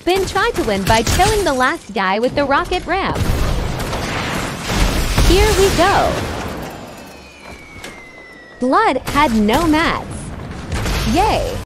Spin tried to win by killing the last guy with the rocket ramp. Here we go. Blood had no mats. Yay!